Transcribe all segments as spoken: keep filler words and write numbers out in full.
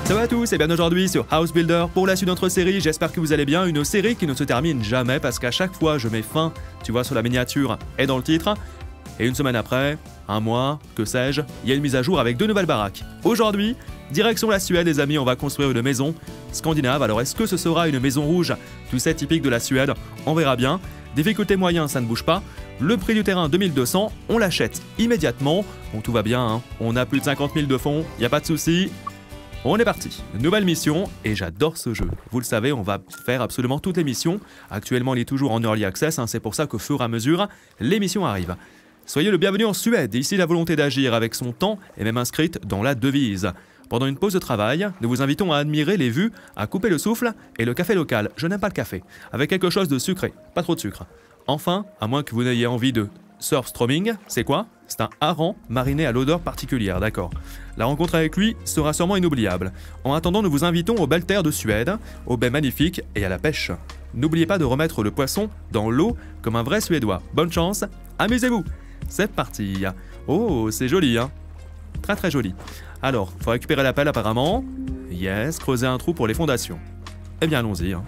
Salut à tous et bien aujourd'hui sur House Builder pour la suite de notre série, j'espère que vous allez bien, une série qui ne se termine jamais parce qu'à chaque fois je mets fin, tu vois sur la miniature et dans le titre, et une semaine après, un mois, que sais-je, il y a une mise à jour avec deux nouvelles baraques. Aujourd'hui, direction la Suède les amis, on va construire une maison scandinave, alors est-ce que ce sera une maison rouge, tu sais typique de la Suède, on verra bien, difficulté moyen ça ne bouge pas, le prix du terrain deux mille deux cents, on l'achète immédiatement, bon tout va bien, hein. On a plus de cinquante mille de fonds, il n'y a pas de souci. On est parti, nouvelle mission, et j'adore ce jeu. Vous le savez, on va faire absolument toutes les missions. Actuellement, il est toujours en Early Access, hein, c'est pour ça qu'au fur et à mesure, les missions arrivent. Soyez le bienvenu en Suède, ici la volonté d'agir avec son temps est même inscrite dans la devise. Pendant une pause de travail, nous vous invitons à admirer les vues, à couper le souffle et le café local, je n'aime pas le café, avec quelque chose de sucré, pas trop de sucre. Enfin, à moins que vous n'ayez envie de surströmming, c'est quoi? C'est un hareng mariné à l'odeur particulière, d'accord. La rencontre avec lui sera sûrement inoubliable. En attendant, nous vous invitons aux belles terres de Suède, aux baies magnifiques et à la pêche. N'oubliez pas de remettre le poisson dans l'eau comme un vrai Suédois. Bonne chance, amusez-vous. C'est parti. Oh, c'est joli, hein. Très très joli. Alors, faut récupérer la pelle apparemment. Yes, creuser un trou pour les fondations. Eh bien, allons-y. Hein.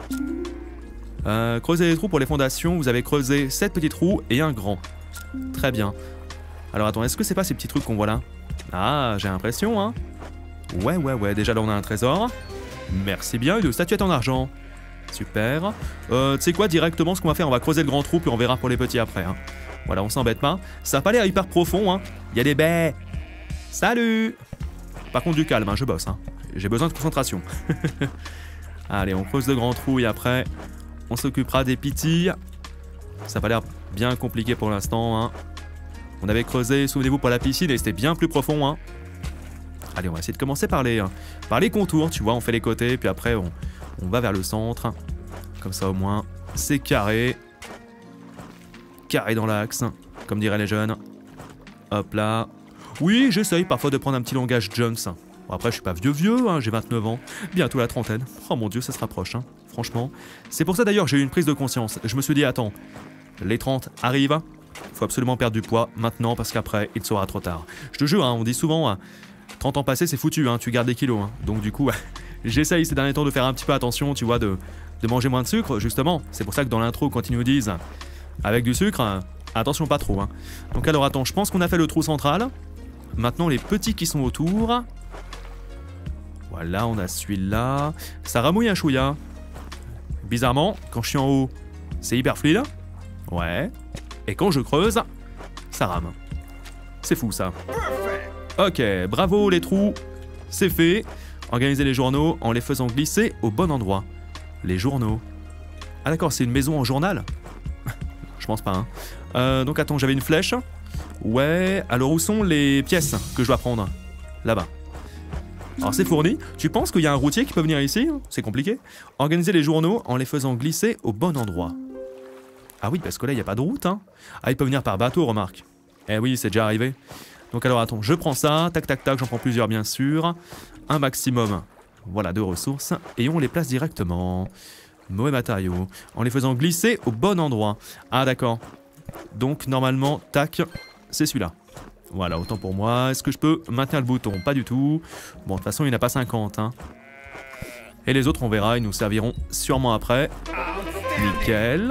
Euh, creuser les trous pour les fondations, vous avez creusé sept petits trous et un grand. Très bien. Alors attends, est-ce que c'est pas ces petits trucs qu'on voit là? Ah, j'ai l'impression, hein. Ouais, ouais, ouais, déjà là on a un trésor. Merci bien, une statuette en argent. Super. Euh, tu sais quoi, directement ce qu'on va faire, on va creuser le grand trou puis on verra pour les petits après. Hein. Voilà, on s'embête pas. Ça a pas l'air hyper profond, hein. Il y a des baies. Salut. Par contre du calme, hein, je bosse, hein. J'ai besoin de concentration. Allez, on creuse le grand trou et après, on s'occupera des petits. Ça a pas l'air bien compliqué pour l'instant, hein. On avait creusé, souvenez-vous, pour la piscine et c'était bien plus profond, hein. Allez, on va essayer de commencer par les, par les contours, tu vois, on fait les côtés, puis après on, on va vers le centre. Comme ça au moins, c'est carré. Carré dans l'axe, comme diraient les jeunes. Hop là. Oui, j'essaye parfois de prendre un petit langage Jones. Bon, après, je suis pas vieux vieux, hein, j'ai vingt-neuf ans. Bientôt la trentaine. Oh mon Dieu, ça se rapproche, hein. Franchement. C'est pour ça d'ailleurs que j'ai eu une prise de conscience. Je me suis dit, attends, les trente arrivent. Faut absolument perdre du poids maintenant parce qu'après, il sera trop tard. Je te jure, hein, on dit souvent, hein, trente ans passés, c'est foutu, hein, tu gardes des kilos. Hein. Donc du coup, j'essaye ces derniers temps de faire un petit peu attention, tu vois, de, de manger moins de sucre, justement. C'est pour ça que dans l'intro, quand ils nous disent, avec du sucre, hein, attention pas trop. Hein. Donc alors attends, je pense qu'on a fait le trou central. Maintenant, les petits qui sont autour. Voilà, on a celui-là. Ça ramouille un chouïa. Bizarrement, quand je suis en haut, c'est hyper fluide. Ouais. Et quand je creuse, ça rame. C'est fou ça. Ok, bravo les trous. C'est fait. Organisez les journaux en les faisant glisser au bon endroit. Les journaux. Ah d'accord, c'est une maison en journal. Je pense pas, hein. Euh, donc attends, j'avais une flèche. Ouais, alors où sont les pièces que je dois prendre? Là-bas. Alors c'est fourni. Tu penses qu'il y a un routier qui peut venir ici? C'est compliqué. Organisez les journaux en les faisant glisser au bon endroit. Ah oui, parce que là, il n'y a pas de route, hein. Ah, il peut venir par bateau, remarque. Eh oui, c'est déjà arrivé. Donc alors, attends, je prends ça. Tac, tac, tac, j'en prends plusieurs, bien sûr. Un maximum, voilà, de ressources. Et on les place directement. Mauvais matériaux. En les faisant glisser au bon endroit. Ah, d'accord. Donc, normalement, tac, c'est celui-là. Voilà, autant pour moi. Est-ce que je peux maintenir le bouton? Pas du tout. Bon, de toute façon, il n'a pas cinquante, hein. Et les autres, on verra, ils nous serviront sûrement après. Nickel.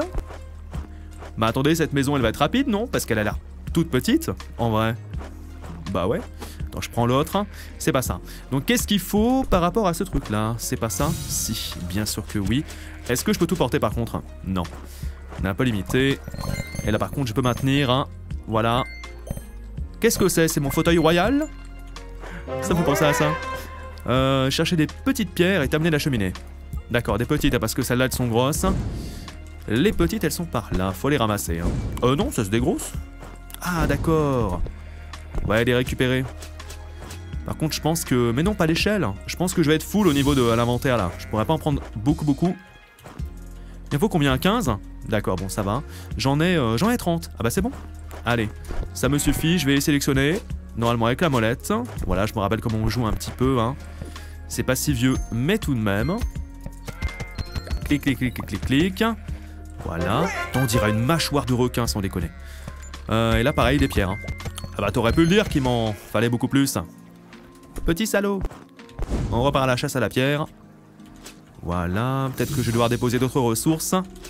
Bah attendez, cette maison elle va être rapide, non? Parce qu'elle a l'air toute petite, en vrai. Bah ouais. Attends, je prends l'autre. C'est pas ça. Donc qu'est-ce qu'il faut par rapport à ce truc-là? C'est pas ça? Si, bien sûr que oui. Est-ce que je peux tout porter par contre? Non. On est un peu limité. Et là par contre, je peux maintenir. Hein. Voilà. Qu'est-ce que c'est? C'est mon fauteuil royal? Ça vous pensez à ça? euh, Chercher des petites pierres et t'amener la cheminée. D'accord, des petites, parce que celles-là elles sont grosses. Les petites, elles sont par là. Faut les ramasser. Hein. Euh, non, ça se dégrosse. Ah, d'accord. Ouais, les récupérer. Par contre, je pense que... Mais non, pas l'échelle. Je pense que je vais être full au niveau de l'inventaire, là. Je pourrais pas en prendre beaucoup, beaucoup. Il faut combien? quinze? D'accord, bon, ça va. J'en ai, euh, j'en ai trente. Ah bah, c'est bon. Allez, ça me suffit. Je vais les sélectionner. Normalement, avec la molette. Voilà, je me rappelle comment on joue un petit peu. Hein. C'est pas si vieux, mais tout de même. Clic, clic, clic, clic, clic, clic. Voilà. On dirait une mâchoire de requin sans déconner. Euh, et là, pareil, des pierres. Hein. Ah bah, t'aurais pu le dire qu'il m'en fallait beaucoup plus. Petit salaud. On repart à la chasse à la pierre. Voilà, peut-être que je vais devoir déposer d'autres ressources.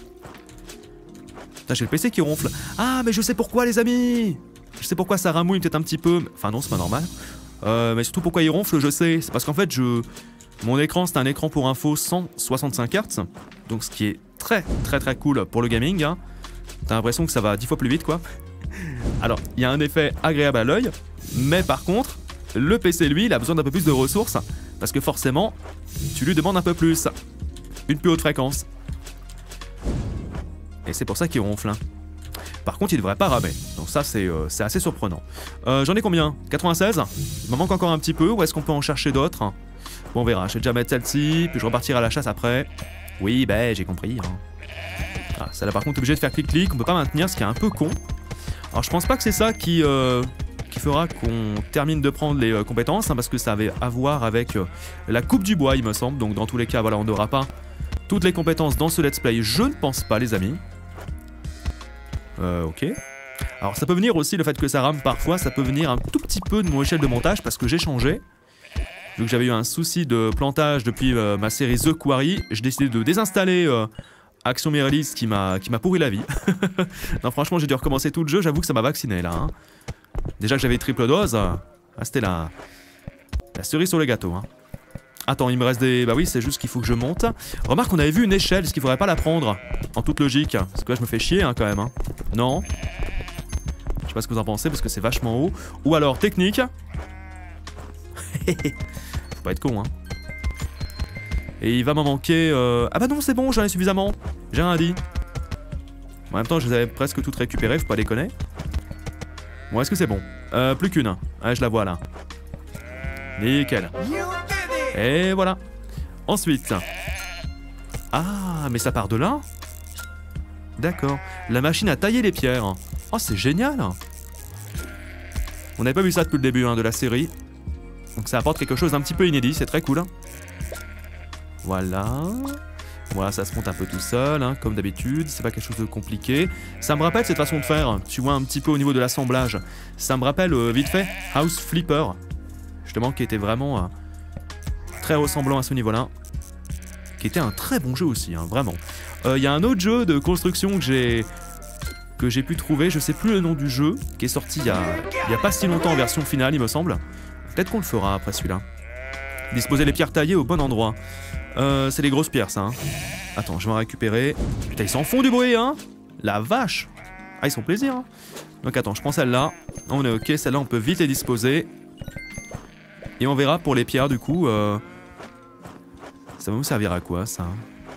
J'ai le P C qui ronfle. Ah, mais je sais pourquoi, les amis. Je sais pourquoi ça ramouille peut-être un petit peu. Enfin non, c'est pas normal. Euh, mais surtout pourquoi il ronfle, je sais. C'est parce qu'en fait, je... mon écran, c'est un écran pour info cent soixante-cinq hertz. Donc ce qui est très très très cool pour le gaming. Hein. T'as l'impression que ça va dix fois plus vite, quoi. Alors, il y a un effet agréable à l'œil. Mais par contre, le P C, lui, il a besoin d'un peu plus de ressources. Parce que forcément, tu lui demandes un peu plus. Une plus haute fréquence. Et c'est pour ça qu'il ronfle. Hein. Par contre, il devrait pas ramer. Donc ça, c'est euh, assez surprenant. Euh, J'en ai combien? quatre-vingt-seize. Il m'en manque encore un petit peu. Ou est-ce qu'on peut en chercher d'autres? Bon, on verra. Je vais déjà mettre celle-ci. Puis je repartirai à la chasse après. Oui, ben, j'ai compris. Hein. Ah, celle-là, par contre, obligé de faire clic-clic. On peut pas maintenir, ce qui est un peu con. Alors, je pense pas que c'est ça qui, euh, qui fera qu'on termine de prendre les euh, compétences. Hein, parce que ça avait à voir avec euh, la coupe du bois, il me semble. Donc, dans tous les cas, voilà, on n'aura pas toutes les compétences dans ce let's play. Je ne pense pas, les amis. Euh, ok. Alors ça peut venir aussi, le fait que ça rame parfois, ça peut venir un tout petit peu de mon échelle de montage parce que j'ai changé. Vu que j'avais eu un souci de plantage depuis euh, ma série The Quarry, j'ai décidé de désinstaller euh, Action Mirrorlist qui m'a qui m'a pourri la vie. Non franchement j'ai dû recommencer tout le jeu, j'avoue que ça m'a vacciné là. Hein. Déjà que j'avais triple dose, ah, c'était la, la cerise sur le gâteau. Hein. Attends, il me reste des... Bah oui, c'est juste qu'il faut que je monte. Remarque, on avait vu une échelle, est-ce qu'il faudrait pas la prendre? En toute logique. Parce que là, je me fais chier, hein, quand même. Hein. Non? Je sais pas ce que vous en pensez, parce que c'est vachement haut. Ou alors, technique. Faut pas être con, hein. Et il va m'en manquer... Euh... Ah bah non, c'est bon, j'en ai suffisamment. J'ai rien dit. En même temps, je les avais presque toutes récupérées, faut pas déconner. Bon, est-ce que c'est bon? Euh, plus qu'une. Ouais, je la vois, là. Nickel. Et voilà. Ensuite. Ah, mais ça part de là? D'accord. La machine à tailler les pierres. Oh, c'est génial. On n'avait pas vu ça depuis le début hein, de la série. Donc ça apporte quelque chose d'un petit peu inédit, c'est très cool. Voilà. Voilà, ça se monte un peu tout seul, hein, comme d'habitude. C'est pas quelque chose de compliqué. Ça me rappelle cette façon de faire. Tu vois un petit peu au niveau de l'assemblage. Ça me rappelle euh, vite fait House Flipper. Justement, qui était vraiment... Euh, très ressemblant à ce niveau-là, qui était un très bon jeu aussi, hein, vraiment. Il euh, y a un autre jeu de construction que j'ai que j'ai pu trouver, je sais plus le nom du jeu, qui est sorti il y a, il y a pas si longtemps en version finale, il me semble. Peut-être qu'on le fera après celui-là. Disposer les pierres taillées au bon endroit. Euh, c'est les grosses pierres, ça. Hein. Attends, je vais en récupérer. Putain, ils s'en font du bruit, hein. La vache. Ah, ils sont plaisir. Hein. Donc attends, je prends celle-là. On est ok, celle-là, on peut vite les disposer. Et on verra pour les pierres, du coup... Euh... Ça va nous servir à quoi, ça?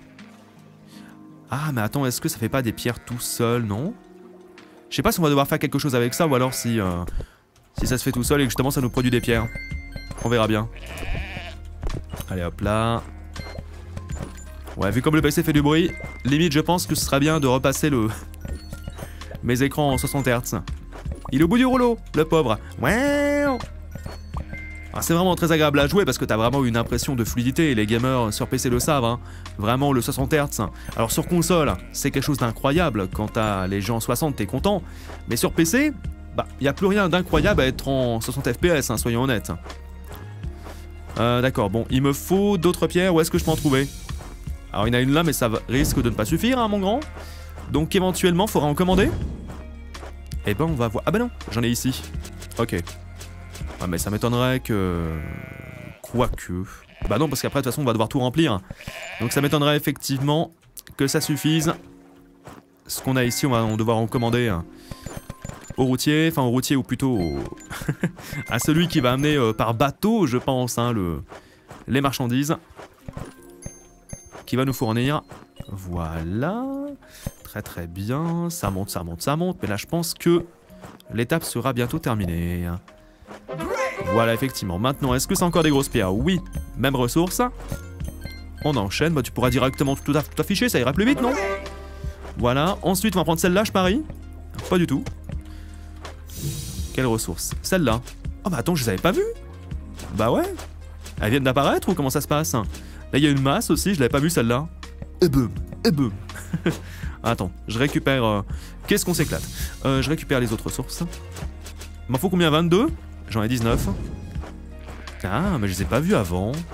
Ah, mais attends, est-ce que ça fait pas des pierres tout seul, non? Je sais pas si on va devoir faire quelque chose avec ça, ou alors si... Euh, si ça se fait tout seul et que justement ça nous produit des pierres. On verra bien. Allez, hop là. Ouais, vu comme le P C fait du bruit, limite je pense que ce sera bien de repasser le... mes écrans en soixante hertz. Il est au bout du rouleau, le pauvre. Ouais. C'est vraiment très agréable à jouer parce que t'as vraiment une impression de fluidité et les gamers sur P C le savent, hein. Vraiment le soixante hertz. Alors sur console, c'est quelque chose d'incroyable, quand t'as les gens en soixante t'es content, mais sur P C, bah y a plus rien d'incroyable à être en soixante F P S, hein, soyons honnêtes. Euh, D'accord, bon, il me faut d'autres pierres, où est-ce que je peux en trouver? Alors il y en a une là mais ça risque de ne pas suffire, hein, mon grand. Donc éventuellement faudra en commander. Et ben on va voir, ah bah non, j'en ai ici. Ok. Ouais, mais ça m'étonnerait que... Quoique... Bah non, parce qu'après, de toute façon, on va devoir tout remplir. Donc ça m'étonnerait effectivement que ça suffise. Ce qu'on a ici, on va on devoir en commander hein, au routier. Enfin, au routier, ou plutôt au... à celui qui va amener euh, par bateau, je pense, hein, le... les marchandises. Qui va nous fournir. Voilà. Très très bien. Ça monte, ça monte, ça monte. Mais là, je pense que l'étape sera bientôt terminée. Voilà, effectivement. Maintenant, est-ce que c'est encore des grosses pierres? Oui. Même ressource. On enchaîne. Bah, tu pourras directement tout, aff tout afficher, ça ira plus vite, non? Voilà. Ensuite, on va prendre celle-là, je parie. Pas du tout. Quelle ressource? Celle-là. Oh, bah attends, je les avais pas vues. Bah ouais. Elles viennent d'apparaître ou comment ça se passe? Là, il y a une masse aussi, je l'avais pas vue celle-là. Et boum. Et boum. Attends, je récupère... Euh... Qu'est-ce qu'on s'éclate? euh, Je récupère les autres ressources. Il m'en faut combien? vingt-deux? J'en ai dix-neuf. Ah, mais je les ai pas vus avant.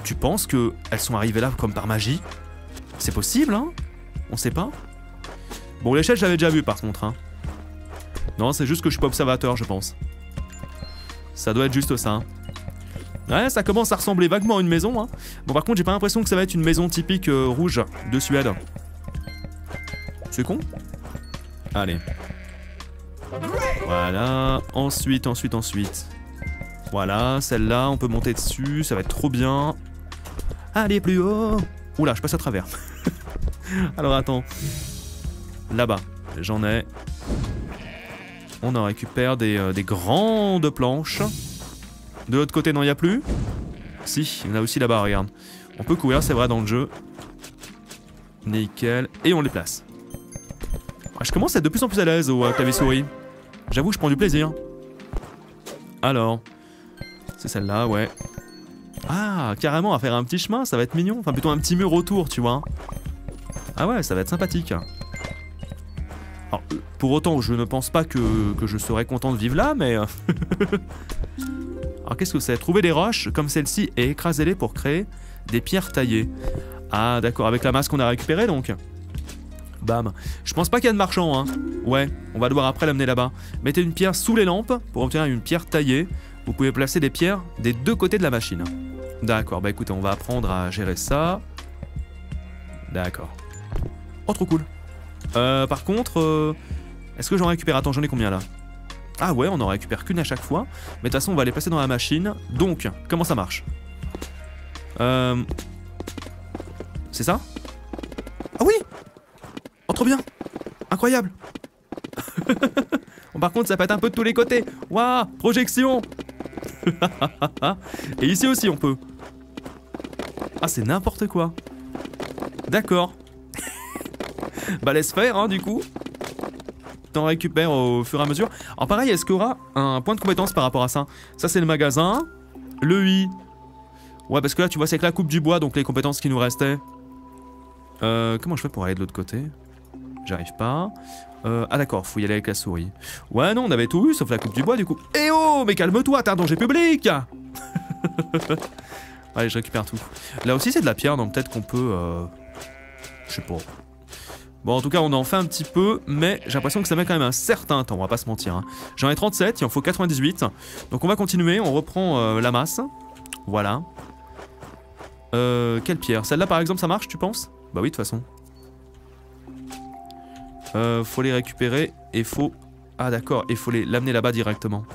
Tu penses que elles sont arrivées là comme par magie? C'est possible, hein? On sait pas. Bon, l'échelle, j'avais déjà vu par contre, hein. Non, c'est juste que je suis pas observateur, je pense. Ça doit être juste ça. Hein. Ouais, ça commence à ressembler vaguement à une maison, hein. Bon, par contre, j'ai pas l'impression que ça va être une maison typique euh, rouge de Suède. C'est con? Allez. Voilà. Ensuite, ensuite, ensuite. Voilà, celle-là, on peut monter dessus, ça va être trop bien. Allez, plus haut. Oula, je passe à travers. Alors, attends. Là-bas, j'en ai. On en récupère des, euh, des grandes planches. De l'autre côté, non, il n'y a plus. Si, il y en a aussi là-bas, regarde. On peut courir, c'est vrai, dans le jeu. Nickel. Et on les place. Ah, je commence à être de plus en plus à l'aise au euh, clavier souris. J'avoue, je prends du plaisir. Alors, c'est celle-là, ouais. Ah, carrément, à faire un petit chemin, ça va être mignon. Enfin, plutôt un petit mur autour, tu vois. Ah ouais, ça va être sympathique. Alors, pour autant, je ne pense pas que, que je serais content de vivre là, mais... Alors, qu'est-ce que c'est? Trouver des roches comme celle-ci et écraser-les pour créer des pierres taillées. Ah, d'accord, avec la masse qu'on a récupérée, donc. Bam. Je pense pas qu'il y a de marchand, hein. Ouais, on va devoir après l'amener là-bas. Mettez une pierre sous les lampes pour obtenir une pierre taillée. Vous pouvez placer des pierres des deux côtés de la machine. D'accord, bah écoutez, on va apprendre à gérer ça. D'accord. Oh, trop cool. Euh, par contre, euh, est-ce que j'en récupère? Attends, j'en ai combien là? Ah ouais, on en récupère qu'une à chaque fois. Mais de toute façon, on va les passer dans la machine. Donc, comment ça marche? Euh... C'est ça? Ah oui! Oh, trop bien! Incroyable! Bon, par contre, ça pète un peu de tous les côtés. Waouh! Projection! Et ici aussi, on peut. Ah, c'est n'importe quoi. D'accord. Bah, laisse faire, hein, du coup. T'en récupères au fur et à mesure. Alors, pareil, est-ce qu'il y aura un point de compétence par rapport à ça? Ça, c'est le magasin. Le I. Ouais, parce que là, tu vois, c'est que la coupe du bois, donc les compétences qui nous restaient. Euh, comment je fais pour aller de l'autre côté? J'arrive pas. Euh, ah d'accord, faut y aller avec la souris. Ouais, non, on avait tout eu, sauf la coupe du bois, du coup. Eh oh, mais calme-toi, t'as un danger public. Allez, je récupère tout. Là aussi, c'est de la pierre, donc peut-être qu'on peut... Euh... Je sais pas. Bon, en tout cas, on en fait un petit peu, mais j'ai l'impression que ça met quand même un certain temps, on va pas se mentir. Hein. J'en ai trente-sept, il en faut quatre-vingt-dix-huit. Donc on va continuer, on reprend euh, la masse. Voilà. Euh, quelle pierre? Celle-là, par exemple, ça marche, tu penses? Bah oui, de toute façon. Euh, faut les récupérer et faut... Ah d'accord, et faut les l'amener là-bas directement.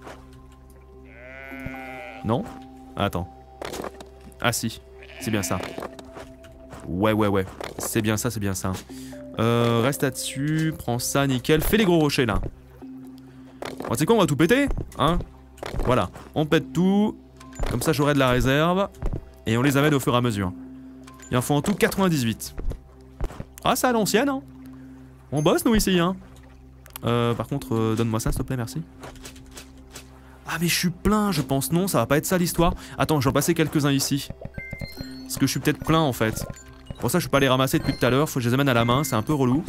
Non? Attends. Ah si, c'est bien ça. Ouais, ouais, ouais. C'est bien ça, c'est bien ça. Euh, reste là-dessus, prends ça, nickel. Fais les gros rochers, là. Bon, tu sais quoi, on va tout péter, hein? Voilà, on pète tout. Comme ça, j'aurai de la réserve. Et on les amène au fur et à mesure. Il en faut en tout quatre-vingt-dix-huit. Ah, c'est à l'ancienne, hein? On bosse, nous, ici, hein? Euh, par contre, euh, donne-moi ça, s'il te plaît, merci. Ah, mais je suis plein, je pense. Non, ça va pas être ça, l'histoire. Attends, je vais en passer quelques-uns ici. Parce que je suis peut-être plein, en fait. Pour ça, je peux pas les ramasser depuis tout à l'heure. Faut que je les amène à la main, c'est un peu relou.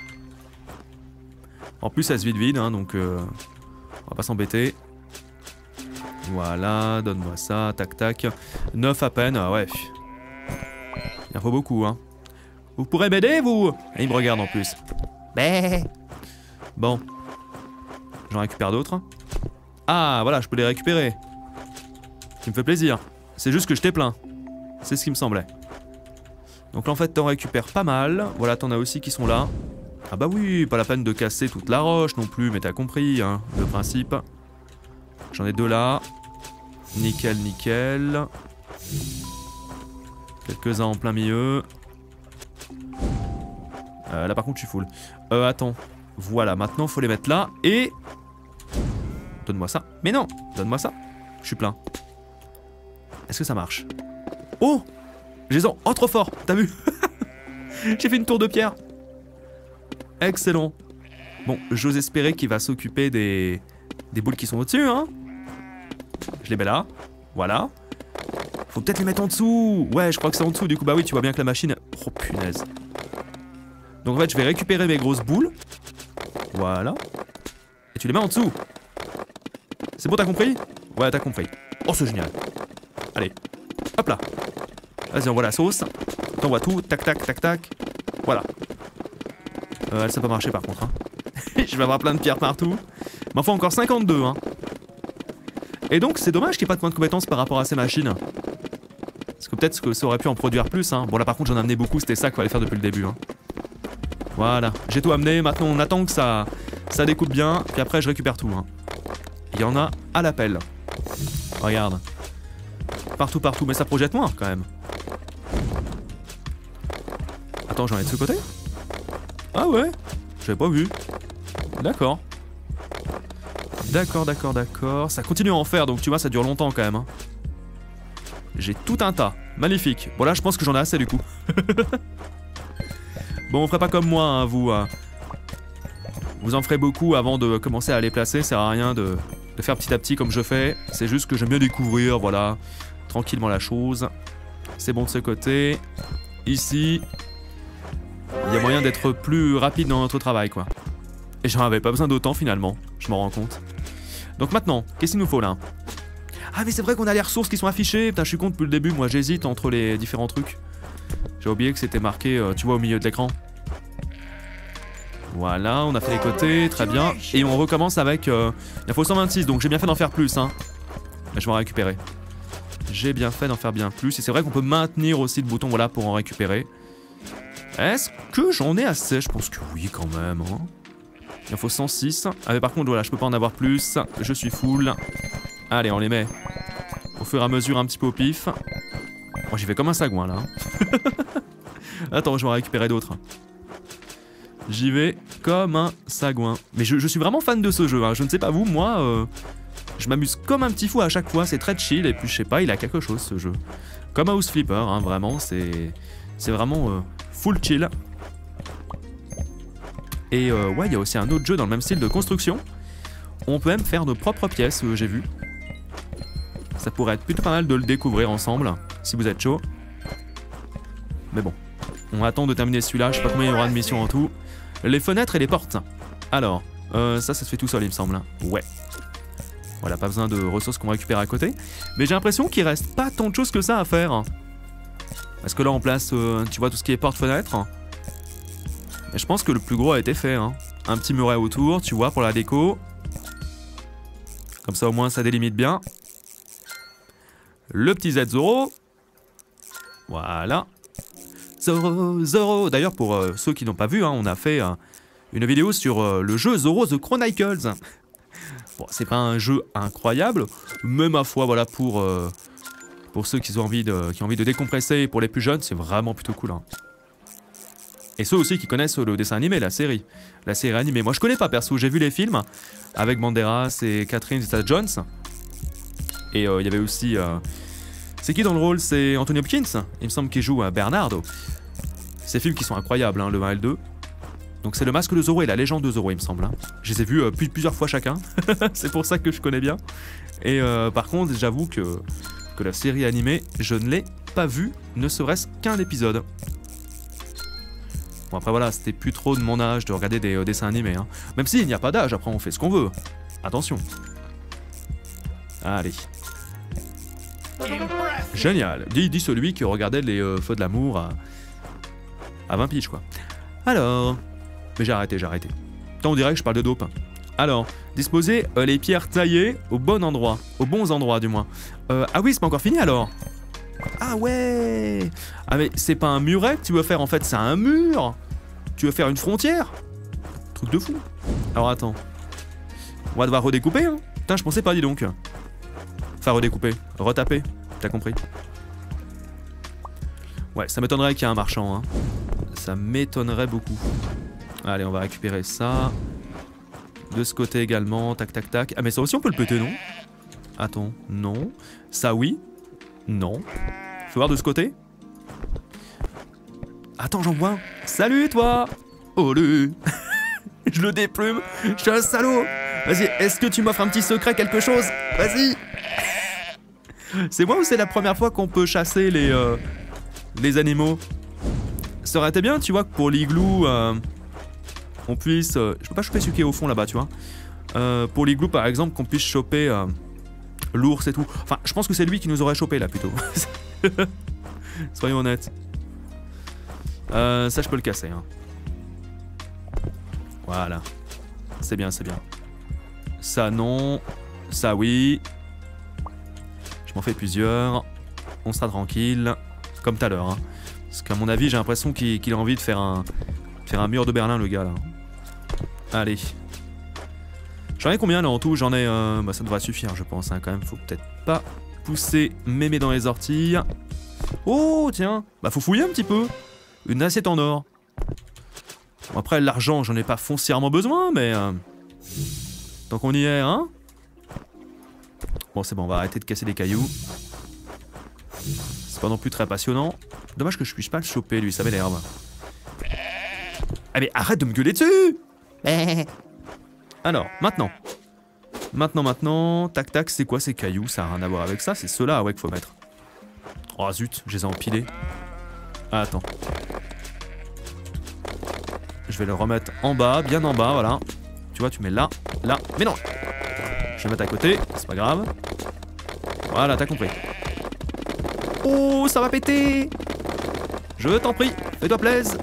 En plus, ça se vide vide, hein, donc... Euh, on va pas s'embêter. Voilà, donne-moi ça, tac, tac. neuf à peine, ah ouais. Il en faut beaucoup, hein. Vous pourrez m'aider, vous? Et il me regarde en plus. Bon. J'en récupère d'autres. Ah, voilà, je peux les récupérer. Ça me fait plaisir. C'est juste que je t'ai plein. C'est ce qui me semblait. Donc là, en fait, t'en récupères pas mal. Voilà, t'en as aussi qui sont là. Ah bah oui, pas la peine de casser toute la roche non plus, mais t'as compris, hein, le principe. J'en ai deux là. Nickel, nickel. Quelques-uns en plein milieu. Euh, là par contre je suis full. Euh attends. Voilà, maintenant faut les mettre là et... Donne-moi ça. Mais non, donne-moi ça. Je suis plein. Est-ce que ça marche? Oh, j'ai les en... Oh trop fort, t'as vu? J'ai fait une tour de pierre. Excellent. Bon, j'ose espérer qu'il va s'occuper des... des boules qui sont au-dessus, hein. Je les mets là. Voilà. Faut peut-être les mettre en dessous. Ouais, je crois que c'est en dessous. Du coup, bah oui, tu vois bien que la machine... Oh, punaise. Donc en fait, je vais récupérer mes grosses boules. Voilà. Et tu les mets en dessous. C'est bon, t'as compris? Ouais, t'as compris. Oh, c'est génial. Allez. Hop là. Vas-y, envoie la sauce. T'envoies tout. Tac, tac, tac, tac. Voilà. Euh, ça peut marcher par contre. Hein. Je vais avoir plein de pierres partout. Mais enfin, encore cinquante-deux. Hein. Et donc, c'est dommage qu'il n'y ait pas de point de compétence par rapport à ces machines. Parce que peut-être que ça aurait pu en produire plus. Hein. Bon, là par contre, j'en ai amené beaucoup. C'était ça qu'il fallait faire depuis le début. Hein. Voilà. J'ai tout amené. Maintenant, on attend que ça, ça découpe bien. Puis après, je récupère tout. Hein. Il y en a à l'appel. Regarde. Partout, partout. Mais ça projette moins quand même. Attends, j'en ai de ce côté? Ah ouais? J'avais pas vu. D'accord. D'accord, d'accord, d'accord. Ça continue à en faire, donc tu vois, ça dure longtemps quand même. Hein. J'ai tout un tas. Magnifique. Bon là, je pense que j'en ai assez du coup. Bon, on ferait pas comme moi, hein, vous. Euh, vous en ferez beaucoup avant de commencer à les placer. Ça sert à rien de, de faire petit à petit comme je fais. C'est juste que j'aime bien découvrir, voilà, tranquillement la chose. C'est bon de ce côté. Ici, il y a moyen d'être plus rapide dans notre travail, quoi. Et j'en avais pas besoin d'autant finalement, je m'en rends compte. Donc maintenant, qu'est-ce qu'il nous faut là? Ah mais c'est vrai qu'on a les ressources qui sont affichées. Putain, je suis con depuis le début, moi j'hésite entre les différents trucs. J'ai oublié que c'était marqué, euh, tu vois, au milieu de l'écran. Voilà, on a fait les côtés, très bien. Et on recommence avec... Euh, il en faut cent vingt-six, donc j'ai bien fait d'en faire plus, hein. Mais je vais en récupérer. J'ai bien fait d'en faire bien plus. Et c'est vrai qu'on peut maintenir aussi le bouton, voilà, pour en récupérer. Est-ce que j'en ai assez? Je pense que oui, quand même, hein. Il en faut cent six. Ah mais par contre, voilà, je peux pas en avoir plus. Je suis full. Allez, on les met au fur et à mesure un petit peu au pif. Moi, j'y vais comme un sagouin, là. Attends, je vais en récupérer d'autres. J'y vais comme un sagouin. Mais je, je suis vraiment fan de ce jeu, hein. Je ne sais pas vous, moi, euh, je m'amuse comme un petit fou à chaque fois. C'est très chill. Et puis, je sais pas, il a quelque chose, ce jeu. Comme House Flipper, hein, vraiment. C'est c'est vraiment euh, full chill. Et euh, ouais, il y a aussi un autre jeu dans le même style de construction. On peut même faire nos propres pièces, euh, j'ai vu. Ça pourrait être plutôt pas mal de le découvrir ensemble, si vous êtes chaud. Mais bon, on attend de terminer celui-là, je sais pas combien il y aura de missions en tout. Les fenêtres et les portes. Alors, euh, ça, ça se fait tout seul, il me semble. Ouais. Voilà, pas besoin de ressources qu'on récupère à côté. Mais j'ai l'impression qu'il reste pas tant de choses que ça à faire. Parce que là, on place, euh, tu vois, tout ce qui est porte-fenêtre. Et je pense que le plus gros a été fait, hein. Un petit muret autour, tu vois, pour la déco. Comme ça, au moins, ça délimite bien. Le petit Z Zoro. Voilà. Zoro, Zoro. D'ailleurs, pour euh, ceux qui n'ont pas vu, hein, on a fait euh, une vidéo sur euh, le jeu Zoro The Chronicles. Bon, c'est pas un jeu incroyable, mais ma foi, voilà, pour, euh, pour ceux qui ont, envie de, qui ont envie de décompresser, pour les plus jeunes, c'est vraiment plutôt cool, hein. Et ceux aussi qui connaissent le dessin animé, la série. La série animée. Moi, je connais pas perso. J'ai vu les films avec Banderas et Catherine Zeta-Jones. Et il euh, y avait aussi... Euh... C'est qui dans le rôle? C'est Anthony Hopkins. Il me semble qu'il joue à Bernardo. Ces films qui sont incroyables, hein, le un et le deux. Donc c'est le masque de Zoro et la légende de Zoro, il me semble. Hein. Je les ai vus euh, plusieurs fois chacun. C'est pour ça que je connais bien. Et euh, par contre, j'avoue que, que la série animée, je ne l'ai pas vue, ne serait-ce qu'un épisode. Bon après voilà, c'était plus trop de mon âge de regarder des euh, dessins animés. Hein. Même s'il n'y a pas d'âge, après on fait ce qu'on veut. Attention. Allez. Génial. Dis, dis celui qui regardait les euh, Feux de l'amour à, à vingt piges quoi. Alors... Mais j'ai arrêté, j'ai arrêté. Tant on dirait que je parle de dope. Alors, disposer euh, les pierres taillées au bon endroit. Aux bons endroits du moins. Euh, ah oui, c'est pas encore fini alors. Ah ouais. Ah mais c'est pas un muret que tu veux faire en fait, c'est un mur. Tu veux faire une frontière. Truc de fou. Alors attends. On va devoir redécouper hein. Putain je pensais pas dis donc. Enfin redécouper, retaper, t'as compris. Ouais ça m'étonnerait qu'il y ait un marchand hein. Ça m'étonnerait beaucoup. Allez on va récupérer ça. De ce côté également, tac tac tac. Ah mais ça aussi on peut le péter non? Attends, non. Ça oui. Non. Faut voir de ce côté. Attends, j'en vois un. Salut, toi. Olé. Je le déplume. Je suis un salaud. Vas-y, est-ce que tu m'offres un petit secret, quelque chose? Vas-y. C'est moi ou c'est la première fois qu'on peut chasser les, euh, les animaux? Ça aurait été bien, tu vois, que pour l'igloo, euh, on puisse... Euh, je peux pas choper celui qui est au fond, là-bas, tu vois. Euh, pour l'igloo, par exemple, qu'on puisse choper... Euh, l'ours et tout. Enfin, je pense que c'est lui qui nous aurait chopé là plutôt. Soyons honnêtes. Euh, ça, je peux le casser. Hein. Voilà. C'est bien, c'est bien. Ça, non. Ça, oui. Je m'en fais plusieurs. On sera tranquille. Comme tout à l'heure. Hein. Parce qu'à mon avis, j'ai l'impression qu'il qu'il a envie de faire un, faire un mur de Berlin, le gars, là. Allez. J'en ai combien, là, en tout? J'en ai... Euh... Bah, ça devrait suffire, je pense, hein, quand même. Faut peut-être pas pousser mémé dans les orties. Oh, tiens. Bah, faut fouiller un petit peu. Une assiette en or. Bon, après, l'argent, j'en ai pas foncièrement besoin, mais... Euh... Tant qu'on y est, hein. Bon, c'est bon, on va arrêter de casser des cailloux. C'est pas non plus très passionnant. Dommage que je puisse pas le choper, lui, ça m'énerve. Ah mais arrête de me gueuler dessus. Alors, maintenant. Maintenant, maintenant... Tac, tac, c'est quoi ces cailloux? Ça a rien à voir avec ça, c'est ceux-là, ouais, qu'il faut mettre. Oh zut, je les ai empilés. Ah, attends. Je vais le remettre en bas, bien en bas, voilà. Tu vois, tu mets là, là... Mais non. Je vais mettre à côté, c'est pas grave. Voilà, t'as compris. Oh, ça va péter. Je t'en prie, fais-toi plaisir.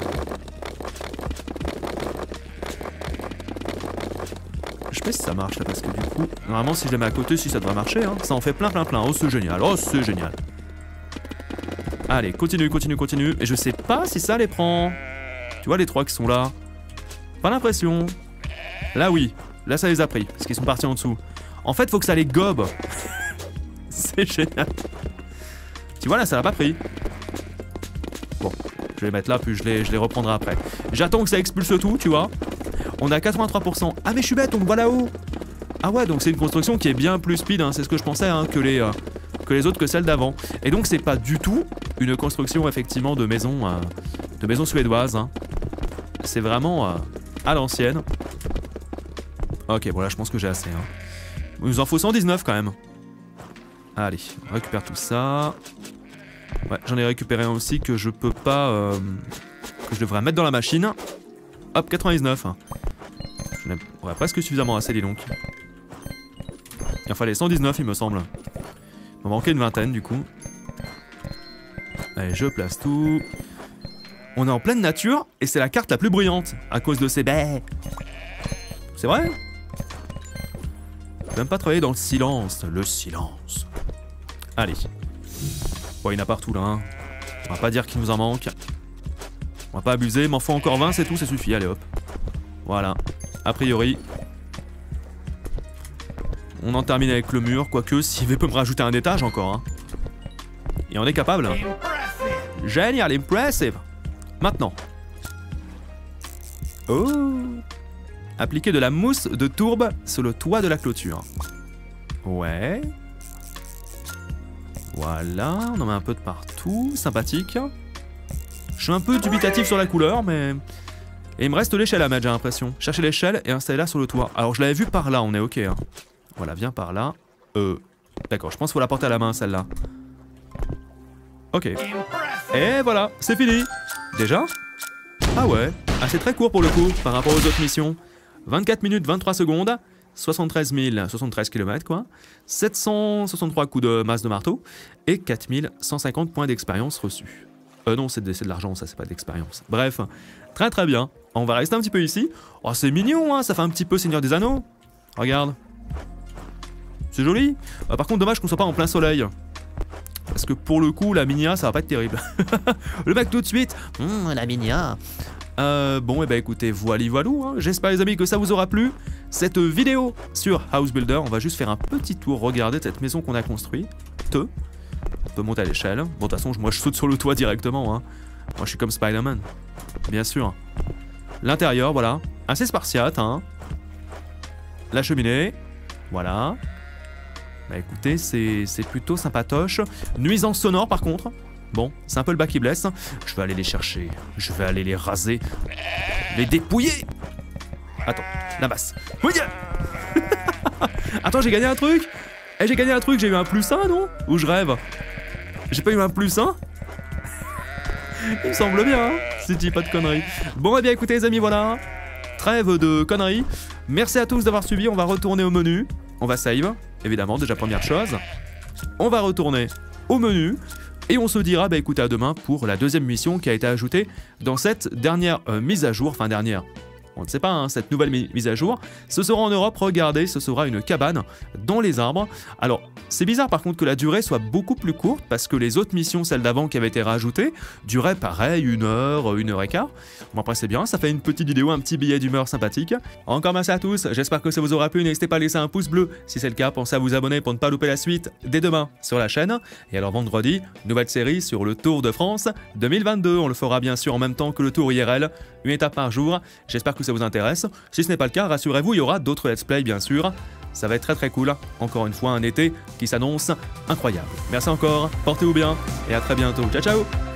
Je sais pas si ça marche là, parce que du coup... Normalement, si je les mets à côté, si ça devrait marcher, hein. Ça en fait plein, plein, plein. Oh, c'est génial, oh, c'est génial. Allez, continue, continue, continue. Et je sais pas si ça les prend. Tu vois les trois qui sont là? Pas l'impression. Là, oui. Là, ça les a pris, parce qu'ils sont partis en dessous. En fait, faut que ça les gobe. C'est génial. Tu vois, là, ça l'a pas pris. Bon, je vais les mettre là, puis je les, je les reprendrai après. J'attends que ça expulse tout, tu vois. On a quatre-vingt-trois pour cent. Ah, mais je suis bête, on le voit là-haut. Ah ouais, donc c'est une construction qui est bien plus speed, hein, c'est ce que je pensais, hein, que, les, euh, que les autres, que celles d'avant. Et donc, c'est pas du tout une construction, effectivement, de maison, euh, de maison suédoise. Hein. C'est vraiment euh, à l'ancienne. Ok, bon là, je pense que j'ai assez. Hein. Il nous en faut cent dix-neuf quand même. Allez, on récupère tout ça. Ouais, j'en ai récupéré un aussi que je peux pas... Euh, que je devrais mettre dans la machine. Hop, quatre-vingt-dix-neuf. J'en ai ouais, presque suffisamment assez, dis donc. Il en fallait cent dix-neuf, il me semble. Il m'en manquait une vingtaine, du coup. Allez, je place tout. On est en pleine nature, et c'est la carte la plus bruyante, à cause de ces baies. C'est vrai? J'aime pas travailler dans le silence, le silence. Allez. Bon, il y en a partout, là, hein. On va pas dire qu'il nous en manque. On va pas abuser, m'en faut encore vingt, c'est tout, ça suffit, allez hop. Voilà, a priori. On en termine avec le mur, quoique s'il peut me rajouter un étage encore. Hein. Et on est capable. Génial, impressive. Maintenant. Oh. Appliquer de la mousse de tourbe sur le toit de la clôture. Ouais. Voilà, on en met un peu de partout, sympathique. Je suis un peu dubitatif sur la couleur, mais... Et il me reste l'échelle à mettre, j'ai l'impression. Chercher l'échelle et installer la sur le toit. Alors, je l'avais vu par là, on est ok. Hein. Voilà, viens par là. Euh... D'accord, je pense qu'il faut la porter à la main, celle-là. Ok. Et voilà, c'est fini. Déjà? Ah ouais, assez très court pour le coup, par rapport aux autres missions. vingt-quatre minutes, vingt-trois secondes. soixante-treize mille, soixante-treize kilomètres quoi. sept cent soixante-trois coups de masse de marteau. Et quatre mille cent cinquante points d'expérience reçus. Euh non, c'est de, de l'argent, ça c'est pas de l'expérience. Bref, très très bien. On va rester un petit peu ici. Oh, c'est mignon, hein, ça fait un petit peu Seigneur des Anneaux. Regarde. C'est joli. Euh, par contre, dommage qu'on soit pas en plein soleil. Parce que pour le coup, la minia, ça va pas être terrible. Le mec tout de suite. Mmh, la minia. Euh, bon, et eh ben écoutez, voilà, voilà. Hein. J'espère les amis que ça vous aura plu. Cette vidéo sur House Builder, on va juste faire un petit tour, regarder cette maison qu'on a construite. Te. On peut monter à l'échelle. Bon, de toute façon, moi je saute sur le toit directement. Hein. Moi je suis comme Spider-Man. Bien sûr. L'intérieur, voilà. Assez spartiate. Hein. La cheminée. Voilà. Bah écoutez, c'est plutôt sympatoche. Nuisance sonore par contre. Bon, c'est un peu le bas qui blesse. Je vais aller les chercher. Je vais aller les raser. Les dépouiller. Attends, la masse. Oui. Attends, j'ai gagné un truc. Eh, j'ai gagné un truc, j'ai eu un plus un, non? Ou je rêve? J'ai pas eu un plus un? Il me semble bien, hein, si je dis pas de conneries. Bon, eh bien écoutez les amis, voilà. Trêve de conneries. Merci à tous d'avoir suivi, on va retourner au menu. On va save, évidemment, déjà première chose. On va retourner au menu. Et on se dira, bah écoute, à demain pour la deuxième mission qui a été ajoutée dans cette dernière euh, mise à jour, enfin dernière, on ne sait pas, hein, cette nouvelle mi mise à jour. Ce sera en Europe, regardez, ce sera une cabane dans les arbres. Alors, c'est bizarre par contre que la durée soit beaucoup plus courte, parce que les autres missions, celles d'avant qui avaient été rajoutées, duraient pareil, une heure, une heure et quart. Bon après c'est bien, ça fait une petite vidéo, un petit billet d'humeur sympathique. Encore merci à tous, j'espère que ça vous aura plu, n'hésitez pas à laisser un pouce bleu. Si c'est le cas, pensez à vous abonner pour ne pas louper la suite dès demain sur la chaîne. Et alors vendredi, nouvelle série sur le Tour de France deux mille vingt-deux. On le fera bien sûr en même temps que le Tour I R L, une étape par jour. J'espère que ça vous intéresse. Si ce n'est pas le cas, rassurez-vous, il y aura d'autres let's play bien sûr. Ça va être très très cool. Encore une fois, un été qui s'annonce incroyable. Merci encore, portez-vous bien et à très bientôt. Ciao ciao.